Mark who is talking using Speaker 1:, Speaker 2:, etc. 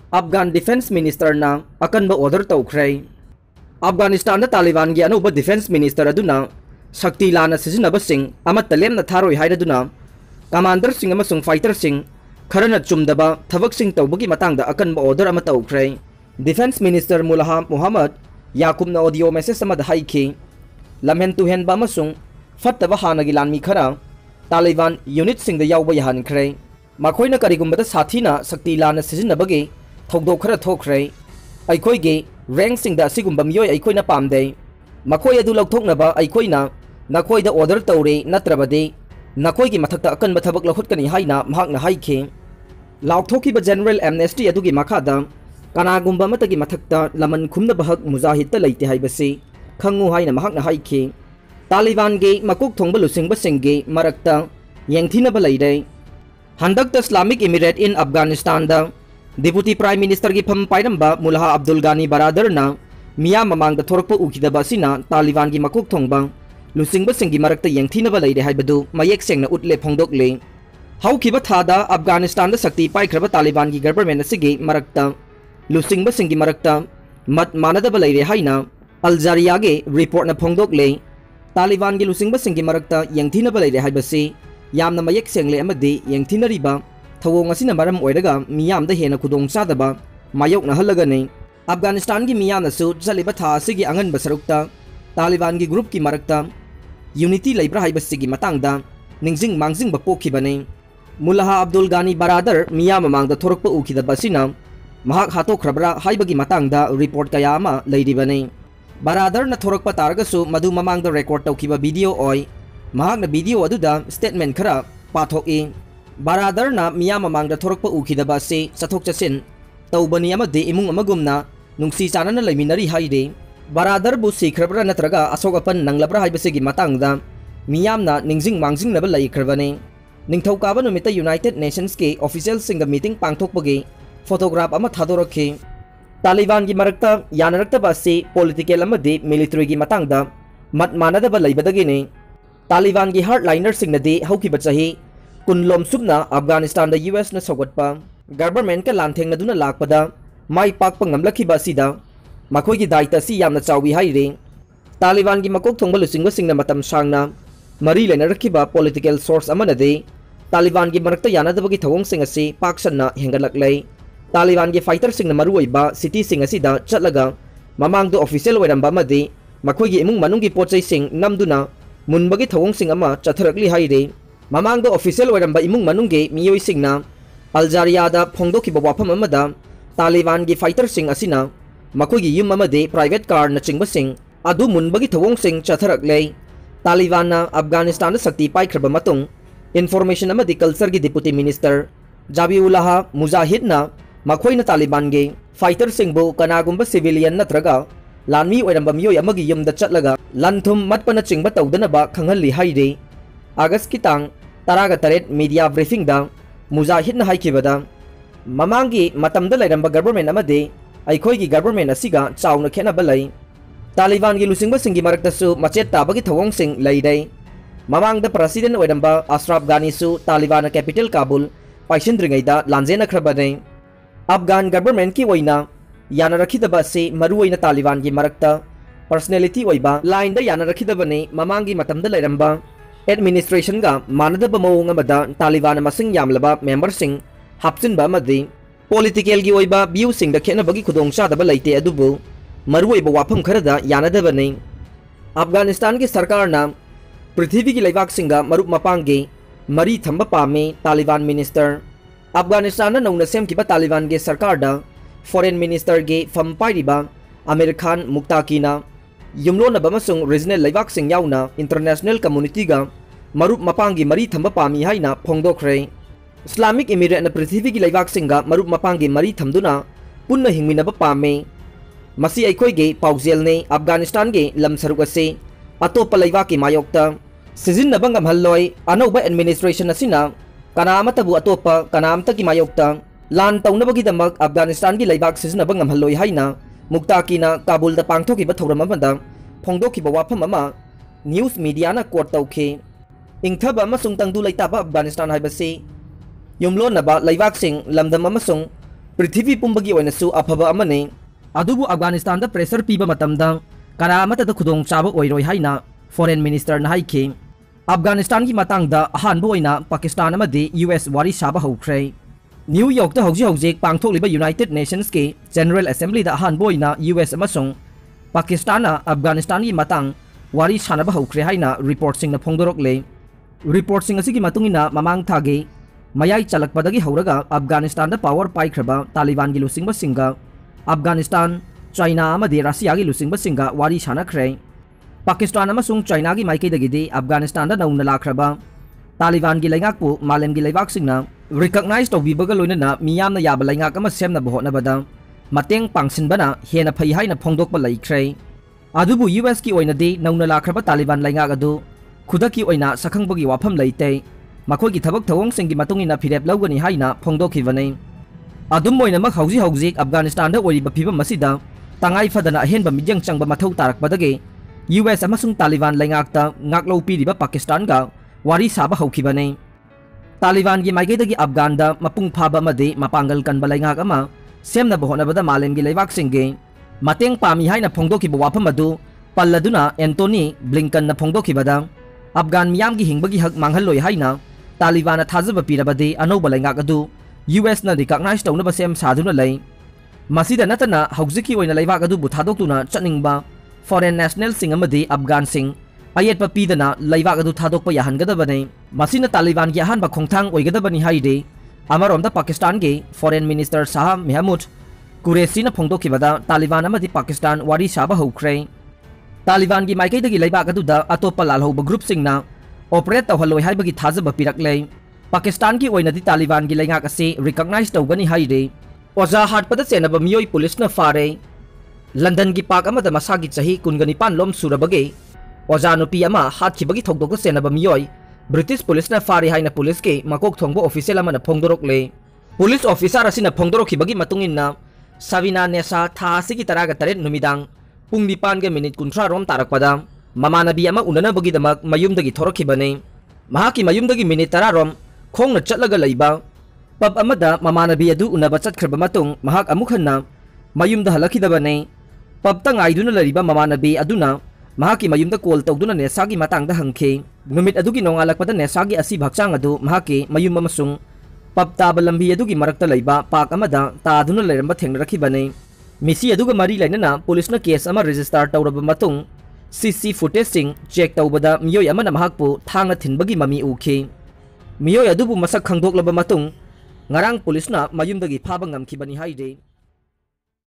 Speaker 1: Afghan defence minister ना अकनब order तौख्रे। अफगानिस्तान तालिबान की अनौब डिफेंस मिनिस्टर अदुना शक्ति लाना सिजनबसिंग अमत्त लेमना थारोय हाइरदुना कमांडर सिंह अमसुंग फाइटर सिंह खरना चुमदबा थबकसिंग तौबगी मतंगदा अकनब ऑर्डर अमा तौख्रे। डिफेंस मिनिस्टर मुल्हा मोहम्मद याकूबना ऑडियो मैसेज अमदा हाइखि लमहेन तुहेनबा अमसुंग फत्तबा हानगी लानमी खरा तालिबान यूनिट सिंह दा यावबा याहनख्रे। मखोइना करिगुंबदा साथीना शक्ति लाना सिजनबगी थौदोक खरा थोख्रे। अखोइगे रैंक सिंह दा सिगुंबा मियोय अखोइना पामदे मखोय अदु लौथोकनबा अखोइना नखोइदा ऑर्डर तौरे नत्रबदे नखोइगी मथक्ता अकनबा थबक लौखुटकनी हाइना महाकना हाइखे। लाउथोकिबा जनरल एमनेस्टी अदुगी मखादा कनागुंबा मतगी मथक्ता लमन खुमनबा हक मुजाहिदता लैते हाइबसे खंगु हाइना महाकना हाइखे। तालिबान गे मकुक थोंबा लुसिंगबा सिंगे मरक्ता यंगथिनबा लैरे। हंदक्ता इस्लामिक इमिरेट इन अफगानिस्तान दा डिप्यूटी प्राइम मिनिस्टर की फम पाइरंबा मुल्हा अब्दुल गानी बरादरना मिया ममांग थोरप उखिदबा सिना तालिबान की मकुक थोंबा लुसिंगबा सिंगी मरक्ता यंगथिनबा लैरे हाइबदु मयेक सेंगना उतले फोंदोकले। हौखिबा थादा अफगानिस्तान दा शक्ति पाइख्रबा तालिबान की गवर्नमेंट असिगी मरक्ता लुसिंगबा सिंगी मरक्ता मत मानदबा लैरे हाइना अल्जारिया गे रिपोर्ट न फोंदोकले। तालिबान की लुसिंगबा सिंगी मरक्ता यंगथिनबा लैरे हाइबसे यामना मयेक सेंगले अमदि यंगथिनरिबा थवोंग असिना मरम ओइरगा मियामदा हेना खुदोंग चादबा मायोकना हलगने। अफगानिस्तान की मियामनासु चलिबा था असिगी अंगनबा सरुक्ता तालिबान की ग्रुप की मरक्ता यूनिटी लैब्रा हाइबसिगी मतंगदा निंगजिंग मांगजिंग पोखिबने। मुल्हा अब्दुल गानी बरादर मिया ममांगदा थोरकपा उखिदबा सिना महाक हातोख्रबरा हाइबगी मतंगदा रिपोर्ट कया अमा लैरिबने। बरादर न थोरकपा तारगसु मधु ममांगदा रेकॉर्ड तौखिबा वीडियो ओय महाकना वीडियो अदुदा स्टेटमेंट खरा पाथोकए। बरादर न मिया ममांगदा थोरकपा उखिदबा से चथोक चसिन तौबनी अमदे इमुंग अमगुमना नुंगसी चानना लैमिनरी हाइरे। बरादर बु सिख्रबरा नत्रगा असोगपन नंगलबरा हाइबसिगी मतंगदा मियामना निंगजिंग मांगजिंगनबा लैख्रबने। निंगथौकाबा नुमिता यूनाइटेड नेशंस के ऑफिशियल सिंग मीटिंग पांगथोकपगे फोटोग्राफ अमा थादोरखे। तालिबान की मरक्ता यानरक्तबा से पॉलिटिकल अमदे मिलिटरी की मतंगदा मत मानदबा लैबदगिने। तालिबान की हार्डलाइनर सिंगनदे हौकिबा चाही कुनलोम सुबना अफगानिस्तान दा यूएस न सौगटपा गवर्नमेंट का लांथेंगनदुना लाकपदा माई पाकपा ngamlakhiba asida मखोई की दायित्व सी यामना चावी हाइरे। तालिबान की मकोक थोंबा लुसिंगबा सिंगना मतम सांगना मरी लेनरखिबा पॉलिटिकल सोर्स अमनदे तालिबान की मरक्ता यानदबगी थवोंग सिंग असी पाकसन्ना हेंगलक्लै। तालिबान की फाइटर सिंगना मरुओइबा सिटी सिंग असिदा चटलगा ममांग दो ऑफिशियल ओइरंबा मदे मखोई की इमुंग मनुंग की पोचै सिंग नमदुना मुनबगी थवोंग सिंग अमा चथरकली हाइरे। ममांग दो ऑफिशियल ओइरंबा इमुंग मनुंग के मियोइ सिंगना अल्जारियादा फोंदोखिबा वाफम अमदा तालिबान की फाइटर सिंग असिना मखोई युम अमदे प्राइवेट कार न चिंगबा सिंग अदु मुनबगी थवोंग सिंग चथरकलै। तालिबान अफगानिस्तान शक्ति पाइख्रबा मतुंग इन्फॉर्मेशन अमदि कल्चर की डिप्यूटी मिनिस्टर जाबिउल्लाह मुजाहिदना मखोइना तालिबान गे फाइटर सिंगबु कनागुंबा सिविलियन नत्रगा लानमी ओइरंबा मियोय अमगी युमदा चटलगा लनथुम मतपना चिंगबा तौदनबा खंगहल्ली हाइरे। अगस्त की तांग 13 मीडिया ब्रीफिंग दा मुजाहिदना हाइखिबदा ममांगी मतमदा लैरंबा गवर्नमेंट अमदे अखोइगी गवर्नमेंट असिगा चाउना खेनबा लै। तालिबान की लुसिंगबा सिंगी मरक्तसु मचेत ताबगी थवोंग सिंग लैरै। ममांगदा प्रेसिडेंट ओइरंबा अशरफ गानीसु तालिबान कैपिटल काबुल पाइसिंद्रिङैदा लांजेनख्रबने। अफगान गवर्नमेंट की ओइना यानरखिदबा से मरुओइना तालिबान की मरक्ता पर्सनैलिटी ओइबा लाइनदा यानरखिदबने ममांगी मतमदा लैरंबा एडमिनिस्ट्रेशन का मानदबा मवोंग अमदा तालिबान मसिंग यामलबा मेंबर सिंग हापचिनबा अमदि पॉलिटिकल की ओइबा व्यू सिंग दा खेनबगी खुदोंग चादबा लैते अदुबु मरुओइबा वाफम खरदा यानदबने। अफगानिस्तान की सरकार ना पृथ्वी की लैबाक सिंगा मरुप मपांगे मरी थंबा पामे तालिबान मिनिस्टर। अफगानिस्तान नौना सेमखिबा तालिबान के सरकार दा फॉरेन मिनिस्टर के फम पाइरिबा आमिर खान मुक्ताकीना युमलोनबा अमसुंग रीजनल लैबाक सिंग याउना इंटरनेशनल कम्युनिटी गा मरुप मपांगी मरी थंबा पामी हाइना फोंदोख्रे। इस्लामिक इमिरेट न पृथ्वी की लैबाक सिंगा मरुप मपांगी मरी थमदुना पुन्ना हिंगमिनबा पामे। मसी अखोइगे पाउजेलने अफगानिस्तान के लम सरुक असे अतोप लैबाक की मायोक्ता सिजिनबा ngamhalloi अनौबा एडमिनिस्ट्रेशन असिना कनामतबु अतोप कनामता की मायोक्ता लान तौनबगीदमक अफगानिस्तान की लैबाक सिजिनबा ngamhalloi हाइना मुक्ताकीना काबुलदा पांगथोखिबा थौरम अमदा फोंदोखिबा वाफम अमा न्यूज मीडिया ना कोट तौखे। इंथबा अमसुंग तंगदु लैताबा अफगानिस्तान हाइबसे युमलोनबा लैबाक सिंग लमदम अमसुंग पृथ्वी पुंबगी ओइनसु अफबा अमने अदुबु अफगानिस्तान दा प्रेशर पीबा मतमदा करा अमतदा खुदोंग चाबा ओइरोय हाइना फॉरेन मिनिस्टर ना हाइखि अफगानिस्तान की मतंगदा अहानबो ओइना पाकिस्तान अमदि यूएस वारी साबा हौख्रै न्यूयॉर्क दा हौजी हौजिक पांगथोकलिबा यूनाइटेड नेशंस के जनरल असेंबली दा अहानबो ओइना यूएस अमसुंग पाकिस्तान अफगानिस्तान की मतंग वारी सानबा हौख्रै हाइना रिपोर्टसिंग ना फोंदोरकले रिपोर्टसिंग असिगी मतुंगिना ममांग थागे मयाई चलकपदगी हौरगा अफगानिस्तान दा पावर पाइख्रबा तालिबान की लुसिंगबसिंगा अफगानिस्तान चाइना अमदि रशिया की लुसिंगबसिंगा वारी सानख्रै पाकिस्तान अमसुंग चाइना की माइकैदगिदि अफगानिस्तान दा नौना लाख्रबा तालिबान की लैंगाकपु मालेम की लैबाकसिंगना रिकॉग्नाइज तौबिबगा लोइनना मियामना याबा लैंगाक अमा सेमनबा होटनबदा मतेंग पांगसिनबना हेना फै हाइना फोंदोकपा लैख्रै अदुबु यूएस की ओइनदि नौना लाख्रबा तालिबान लैंगाक अदु खुदकी ओइना सखंबगी वाफम लैते मखोगी थबक थवोंगसिंगी मतुंगिना फिरेप लौगनी हाइना फोंदोखिबने अदुम ओइनमक हौजी हौजिक अफगानिस्तान दा ओइरिबा फिबम मसिदा तंगाई फदना अहेनबा मिजंग चंगबा मथौ तारकपदगे यूएस अमसुंग तालिबान लैंगाकता ngaklo पीरिबा पाकिस्तान गा वारी साबा हौखिबने तालिबान की माइकैदगी अफगान दा मपुंग फाबा अमदि मपांगल कनबा लैंगाक अमा सेमनबा होटनबदा मालेमगी लैबाकसिंगे मतेंग पामी हाइना फोंदोखिबा वाफम अदु पल्लदुना एंटोनी ब्लिंकन ना फोंदोखिबदा अफगान मियाम की हिंबगी हक मांगहलोय हाइना तालिबान थाजब पीरबदि अनौबा लैंगाक अदु यूएस ना रिकॉग्नाइज तौनबा सेम साधुना लै मसिदा नतना हौजिकी ओइना लैबाक अदु बुथादोक्तुना चनिंगबा फॉरेन नेशनल सिंग अमदि अफगान सिंग अयेटपा पीदना लैबाक अदु थादोक्पा याहनगदबने मसिना तालिबान की अहानबा खोंथांग ओइगदबनि हाइदे अमरोमदा पाकिस्तान के फॉरेन मिनिस्टर शाह महमूद कुरैशीना फोंदोखिबदा तालिबान अमदि पाकिस्तान वारी साबा हौख्रै तालिबान की माइकैदगी लैबाक अदुदा अतोप्पा लालहौबा ग्रुप सिंगना ऑपरेट तौहलोय हाइबगी थाजब पिरकले पाकिस्तान की ओइनदि तालिबान की लैंगाक असे रिकॉग्नाइज तौगनी हाइदे ओजा हाटपदा चेनबा मियोय पुलिसना फारे लंदन की पाक अमदा मसागी चही 19 लोम सुरबगे ओजा नुपी अमा हाटखिबगी थौदोक चेनबा मियोय ब्रिटिश पुलिसना फारे हाइना पुलिस के मकोक थोंगबो ऑफिशियल अमना फोंदोरकले पुलिस ऑफिसर असिना फोंदोरखिबगी मतुंगिना सविना नेसा था असिगी तरागा तरेट नुमिदांग पुंग 9:30 रोम तारकपदा ममानबी अमा उननबगीदमक मयुमदगी थोरखिबने महाकी मयुमदगी मिनिट 10 रोम खोंगना चटलगा लैबा पब अमदा ममानबी अदु उनबा चटख्रबा मतुंग महाक अमुक हन्ना मयुमदा हलखिदबने पब ता ngaiduna लरिबा ममानबी अदुना महाकी मयुमदा कॉल तौदुना नेसागी मतंगदा हंखे नुमिट अदुगी नोंगालकपदा नेसागी असि भक्चांग अदु महाकी मयुम अमसुंग पब ताबा लंबी अदुगी मरक्ता लैबा पाक अमदा तादुना लैरंबा थेंगरखिबने मिसी अदुगा मरी लैनना पुलिसना केस अमा रजिस्टर तौरबा मतुंग सीसी फुटेज सिंग चेक तौबदा मियोय अमना महाकपु थांगना थिनबगी ममी उखि मियोय अदुबु मसक खंदोक्लबा मतुंग ngarang पुलिसना मयुमदगी फाबा ngamkhibani haide